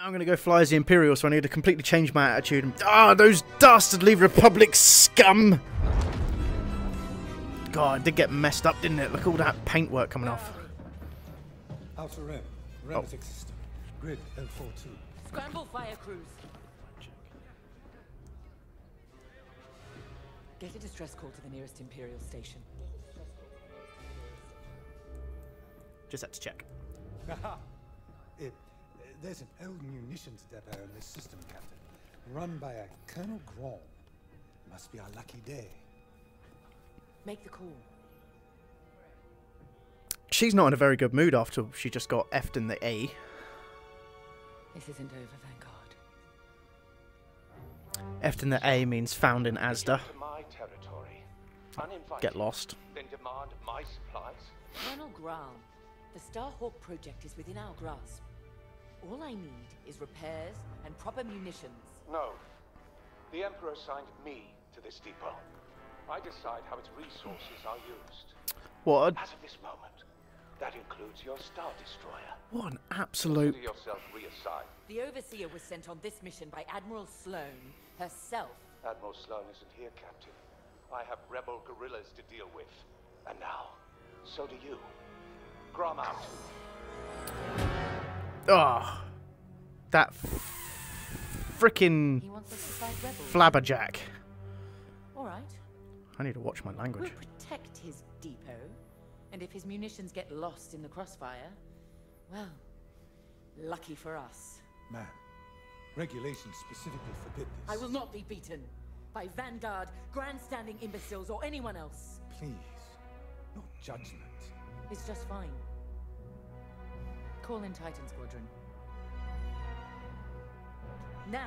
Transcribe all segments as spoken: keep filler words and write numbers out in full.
I'm going to go fly as the Imperial, so I need to completely change my attitude. Ah, those dastardly Republic scum! God, it did get messed up, didn't it? Look at all that paintwork coming off. Outer rim, Remetic oh. system, grid L forty-two. Scramble fire crews. Get a distress call to the nearest Imperial station. Just had to check. Aha! It, there's an old munitions depot in this system, Captain. Run by a Colonel Grom. Must be our lucky day. Make the call. She's not in a very good mood after she just got F'd in the A. This isn't over, thank God. F'd in the A means found in Asda. My territory. Get lost. Then demand my supplies. Colonel Graham, the Starhawk project is within our grasp. All I need is repairs and proper munitions. No. The Emperor assigned me to this depot. I decide how its resources are used. What? As of this moment, that includes your Star Destroyer. What an absolute... Consider yourself reassigned. The Overseer was sent on this mission by Admiral Sloane herself. Admiral Sloane isn't here, Captain. I have rebel guerrillas to deal with. And now, so do you. Grom out. Oh, that frickin' flabberjack. All right. I need to watch my language. We'll protect his depot, and if his munitions get lost in the crossfire, well, lucky for us. Man, regulations specifically forbid this. I will not be beaten by Vanguard, grandstanding imbeciles, or anyone else. Please, no judgment. It's just fine. Call in Titan Squadron. Now.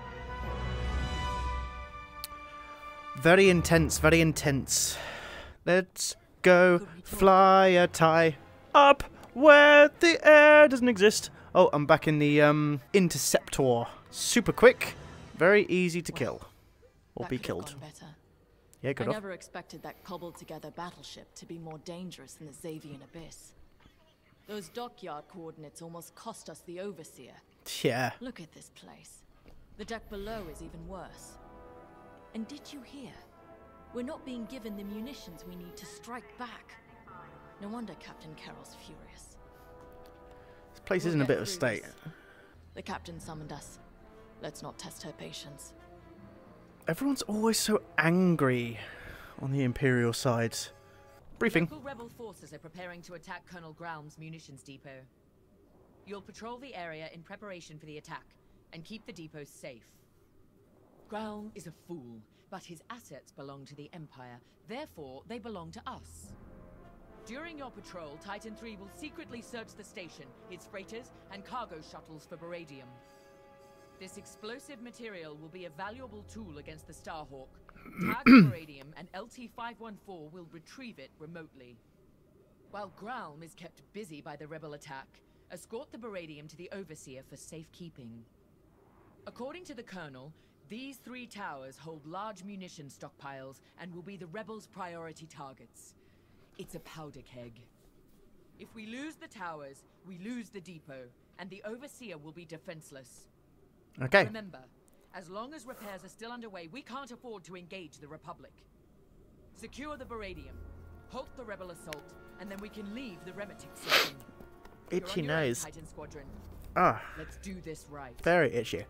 Very intense, very intense. Let's go fly a tie up where the air doesn't exist. Oh, I'm back in the um, Interceptor. Super quick, very easy to kill. Or be killed. Yeah, good I off. never expected that cobbled-together battleship to be more dangerous than the Xavian Abyss. Those dockyard coordinates almost cost us the Overseer. Yeah. Look at this place. The deck below is even worse. And did you hear? We're not being given the munitions we need to strike back. No wonder Captain Carroll's furious. This place We'll isn't a get bit of a through state. this. The captain summoned us. Let's not test her patience. Everyone's always so angry on the Imperial side. Briefing. Local rebel forces are preparing to attack Colonel Graham's munitions depot. You'll patrol the area in preparation for the attack, and keep the depot safe. Graham is a fool, but his assets belong to the Empire. Therefore, they belong to us. During your patrol, Titan three will secretly search the station, its freighters, and cargo shuttles for beradium. This explosive material will be a valuable tool against the Starhawk. Tag the beradium, and L T five one four will retrieve it remotely. While Graham is kept busy by the rebel attack, escort the beradium to the Overseer for safekeeping. According to the Colonel, these three towers hold large munition stockpiles and will be the rebels' priority targets. It's a powder keg. If we lose the towers, we lose the depot, and the Overseer will be defenseless. Okay. Remember, as long as repairs are still underway, we can't afford to engage the Republic. Secure the beradium, halt the rebel assault, and then we can leave the Remetic system. Itchy You're on your own, nose. Titan Squadron. Ah. Let's do this right. Very itchy.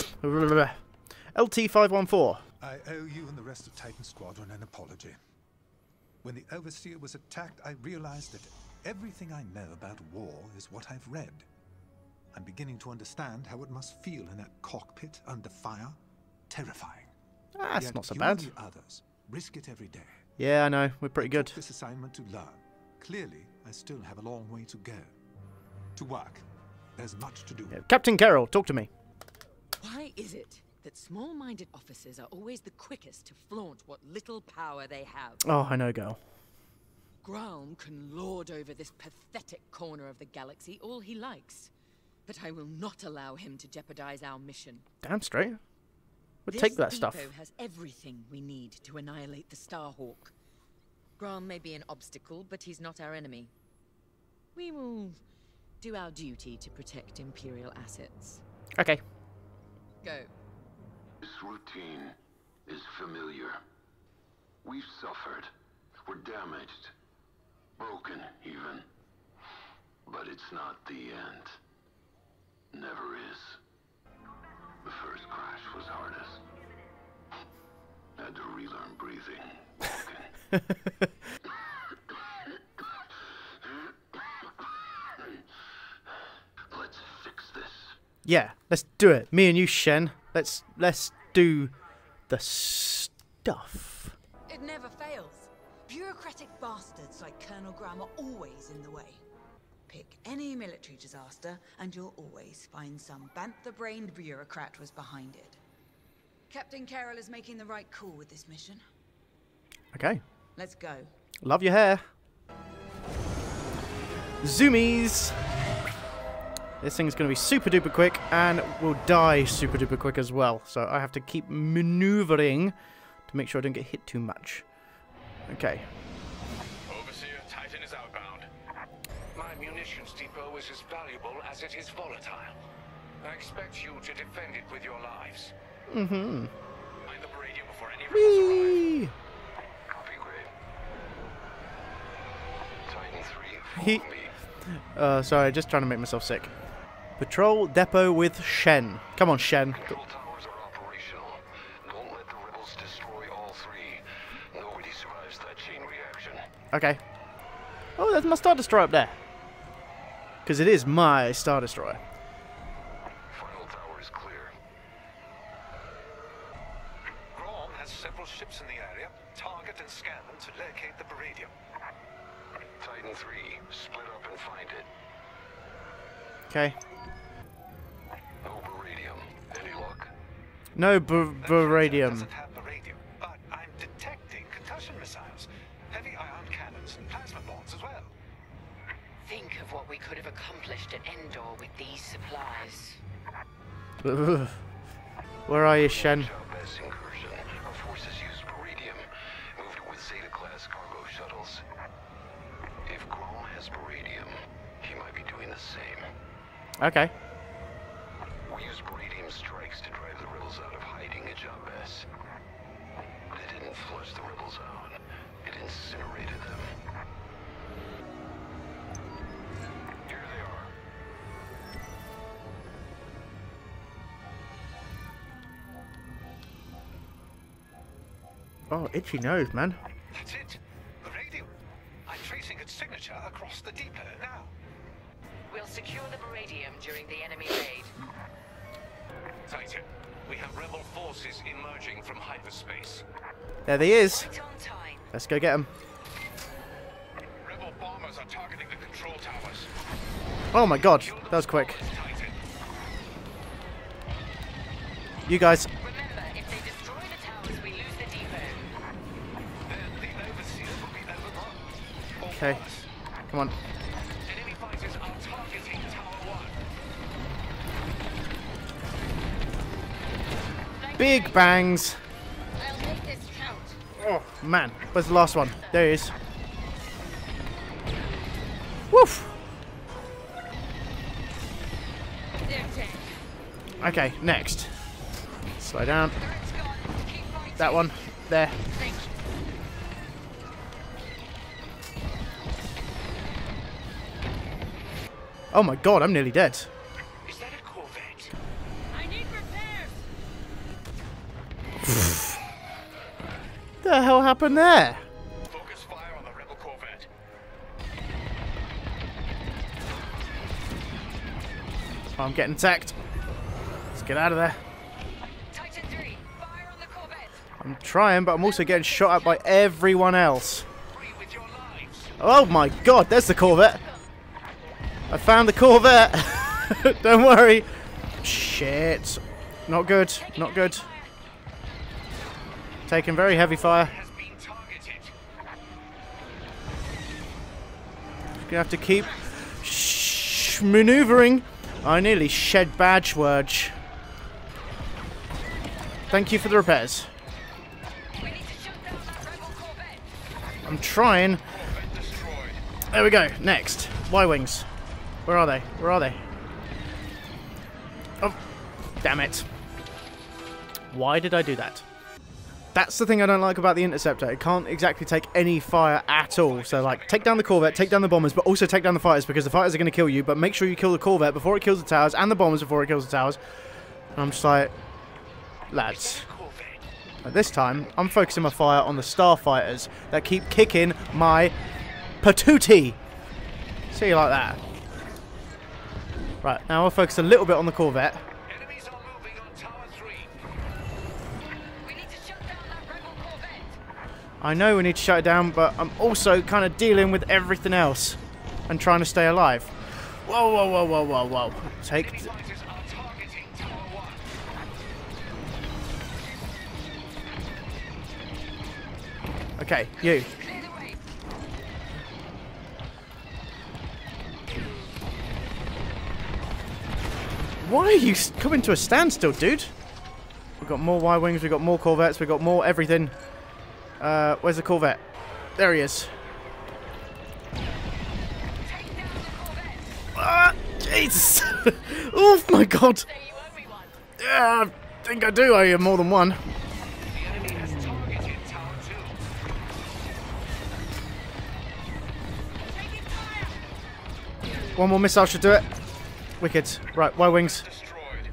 L T five one four. I owe you and the rest of Titan Squadron an apology. When the Overseer was attacked, I realized that everything I know about war is what I've read. I'm beginning to understand how it must feel in that cockpit under fire. Terrifying. Ah, that's Yet not so you bad. and the others risk it every day. Yeah, I know. We're pretty I good. took this assignment to learn. Clearly, I still have a long way to go. To work. There's much to do. Yeah. Captain Carroll, talk to me. Why is it that small-minded officers are always the quickest to flaunt what little power they have? Oh, I know, girl. Graham can lord over this pathetic corner of the galaxy all he likes. But I will not allow him to jeopardize our mission. Damn straight. We'll This take that stuff. depot has everything we need to annihilate the Starhawk. Graham may be an obstacle, but he's not our enemy. We will do our duty to protect Imperial assets. Okay. Go. This routine is familiar. We've suffered. We're damaged. Broken, even. But it's not the end. Never is. The first crash was hardest. Had to relearn breathing, walking. Let's fix this. Yeah, let's do it. Me and you, Shen. Let's let's do the stuff. It never fails. Bureaucratic bastards like Colonel Graham are always in the way. Pick any military disaster, and you'll always find some bantha-brained bureaucrat was behind it. Captain Carroll is making the right call with this mission. Okay. Let's go. Love your hair. Zoomies. This thing's going to be super duper quick and will die super duper quick as well. So I have to keep maneuvering to make sure I don't get hit too much. Okay. Overseer, Titan is outbound. My munitions depot is as valuable as it is volatile. I expect you to defend it with your lives. Mm-hmm. Find the radio before any rebels arrive. Whee! Copy, Gray. Titan three, He- follow me. Uh, sorry, just trying to make myself sick. Patrol depot with Shen. Come on, Shen. Control towers are operational. Don't let the rebels destroy all three. Nobody survives that chain reaction. Okay. Oh, there's my Star Destroyer up there. Because it is my Star Destroyer. Final tower is clear. Grom has several ships in the area. Target and scan them to locate the Baradium. Titan three, split up and find it. Okay. No Baradium. Any luck? No bar That baradium. doesn't have Baradium, but I'm detecting concussion missiles, heavy ion cannons, and plasma bombs as well. Think of what we could have accomplished at Endor with these supplies. Ugh. Where are you, Shen? Best incursion. Our forces used Baradium. Moved it with Zeta-class cargo shuttles. If Grom has Baradium, he might be doing the same. Okay. We used Baradium strikes to drive the rebels out of hiding at Jabez. But it didn't flush the rebels out. It incinerated them. Here they are. Oh, itchy nose, man. That's it. Baradium. I'm tracing its signature across the depot now. We'll secure the Baradium during the enemy raid. Titan, we have rebel forces emerging from hyperspace. There he is. Right on time. Let's go get him. Rebel bombers are targeting the control towers. Oh my god, Kill that those was quick. bombers, Titan. You guys. Remember, if they destroy the towers, we lose the depot. Then the overseer will be overrun. Or Okay. worse. Come on. Enemy fighters are targeting Tower One. Big bangs. I'll make this count. Oh, man. Where's the last one? There he is. Woof. Okay, next. Slow down. That one. There. Oh my god, I'm nearly dead. Is that a Corvette? I need repairs. The hell happened there? Focus fire on the rebel Corvette. Oh, I'm getting attacked. Let's get out of there. Titan three, fire on the Corvette. I'm trying, but I'm also getting shot at by everyone else. Free with your lives. Oh my god, there's the Corvette. I found the Corvette. Don't worry. Shit. Not good. Not good. Taking very heavy fire. Has been targeted. Gonna have to keep sh maneuvering. I nearly shed badge words. Thank you for the repairs. We need to shut down that rebel Corvette. I'm trying. Corvette destroyed. There we go. Next. Y-Wings. Where are they? Where are they? Oh. Damn it. Why did I do that? That's the thing I don't like about the Interceptor. It can't exactly take any fire at all. So, like, take down the Corvette, take down the bombers, but also take down the fighters, because the fighters are going to kill you. But make sure you kill the Corvette before it kills the towers, and the bombers before it kills the towers. And I'm just like, lads. At this time, I'm focusing my fire on the starfighters that keep kicking my patootie. See you like that. Right, now I'll focus a little bit on the Corvette. Enemies are moving on Tower three. We need to shut down that rebel Corvette. I know we need to shut it down, but I'm also kind of dealing with everything else and trying to stay alive. Whoa, whoa, whoa, whoa, whoa, whoa. Take... Enemy fighters are targeting Tower one. Okay, you. Clear the way. Why are you coming to a standstill, dude? We've got more Y-Wings, we've got more Corvettes, we've got more everything. Uh, where's the Corvette? There he is. Take down the Corvette. Ah, Jesus! Oh my god! Say you owe me one. Yeah, I think I do owe you more than one. The enemy has targeted Tower two. Taking fire. One more missile should do it. Wicked. Right, Y-Wings. Destroyed.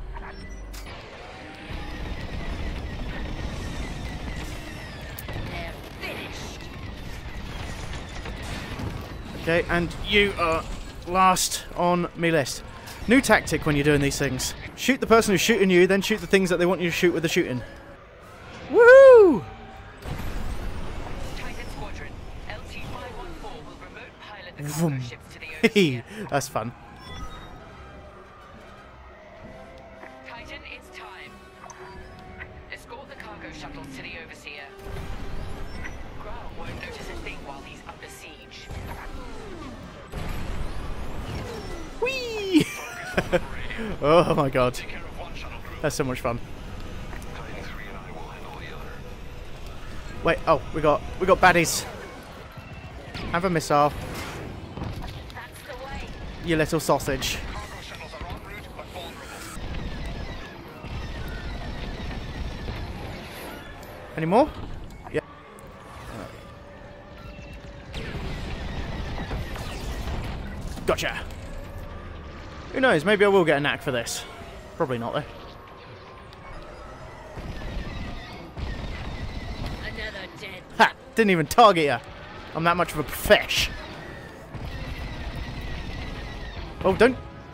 They're finished. Okay, and you are last on me list. New tactic when you're doing these things. Shoot the person who's shooting you, then shoot the things that they want you to shoot with the shooting. Woohoo! Titan Squadron. L T five one four will remote pilot the Vroom. cargo ships to the overseer. That's fun. Titan, it's time. Escort the cargo shuttles to the overseer. Growl won't notice a thing while he's under siege. Whee! Oh my god. Take care of one shuttle group. That's so much fun. Titan three and I will handle the other. Wait, oh, we got we got baddies. Have a missile, That's the way. you little sausage. Cargo shuttles are en route but vulnerable. Any more? Yeah. Gotcha. Who knows? Maybe I will get a knack for this. Probably not, though. Another dead. Ha! Didn't even target you. I'm that much of a profesh. Oh, don't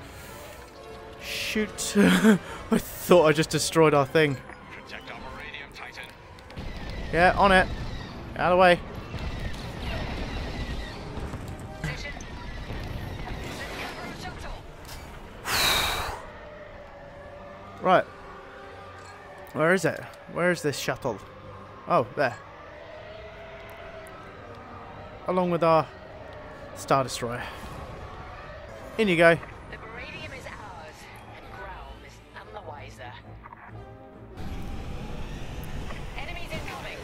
shoot. I thought I just destroyed our thing. Protect our Radium, Titan. Yeah, on it. Out of the way. Position. Let's cover a shuttle. Right. Where is it? Where is this shuttle? Oh, there. Along with our Star Destroyer. In you go. The Baradium is ours, and Growl is none the wiser. Enemies incoming.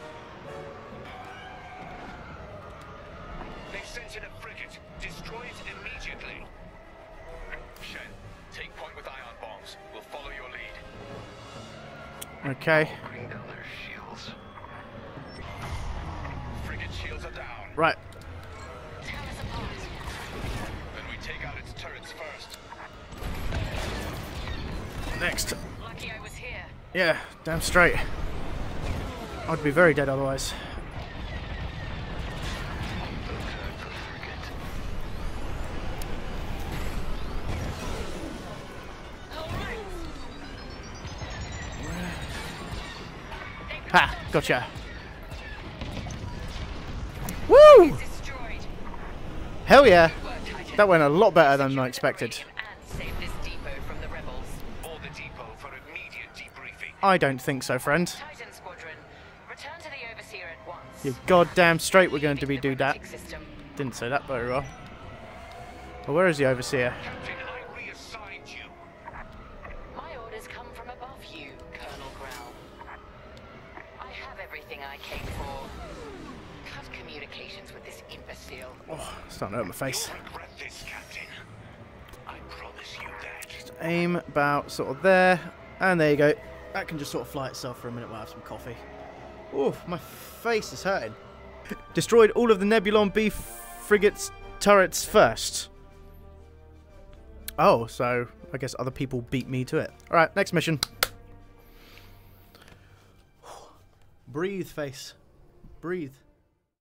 They've sent in a frigate. Destroy it immediately. Shen, take point with ion bombs. We'll follow your lead. Okay. Bring down their shields. Frigate shields are down. Right. Tear us apart. Then we take out its turrets first. Next. Lucky I was here. Yeah, damn straight. I'd be very dead otherwise. Ha! Gotcha. Woo! Destroyed. Hell yeah! Good work, Titan. That went a lot better than Secure I the expected. Baradium and save this depot from the rebels. Or the depot for immediate debriefing. I don't think so, friend. Titan Squadron, return to the Overseer at once. You're goddamn straight we're going to be Leaving do the that. robotic system. Didn't say that very well. Well, where is the Overseer? Captain, I reassigned you. My orders come from above you, Colonel Growl. I have everything I came for. Cut communications with this imbecile. Oh, it's starting to hurt my face. You'll regret this, Captain. I promise. promise you that. Just aim about sort of there. And there you go. That can just sort of fly itself for a minute while I have some coffee. Oof, my face is hurting. Destroyed all of the Nebulon B frigates turrets first. Oh, so I guess other people beat me to it. Alright, next mission. Breathe, face. Breathe.